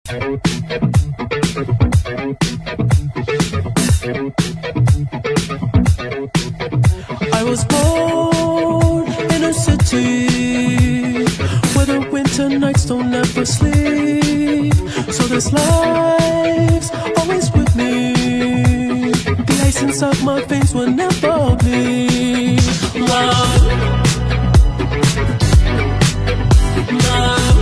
I was born in a city where the winter nights don't ever sleep. So this life's always with me. The ice inside my veins will never bleed. Love, love.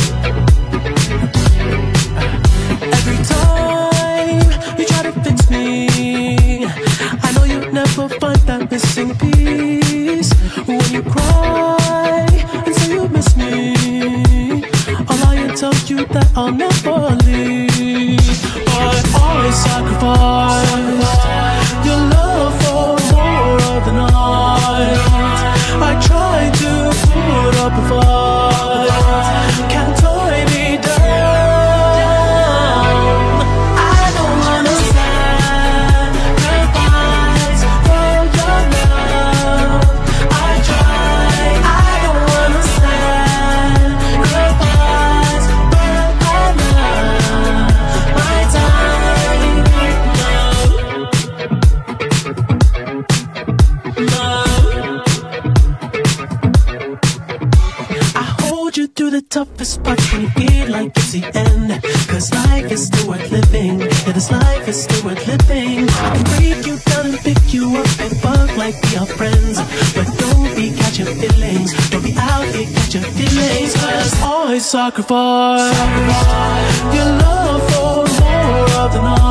Every time you try to fix me, I know you'll never find that missing piece. When you cry and say you miss me, I'll lie and tell you that I'll never leave. But always sacrifice your love for more of the night. I try to put up a fight, can't tie me down. Toughest parts when you feel like it's the end. Cause life is still worth living. Yeah, this life is still worth living. I can break you down and pick you up and fuck like we are friends. But don't be catching feelings. Don't be out here catching feelings. Cause always sacrifice your love for more of the night.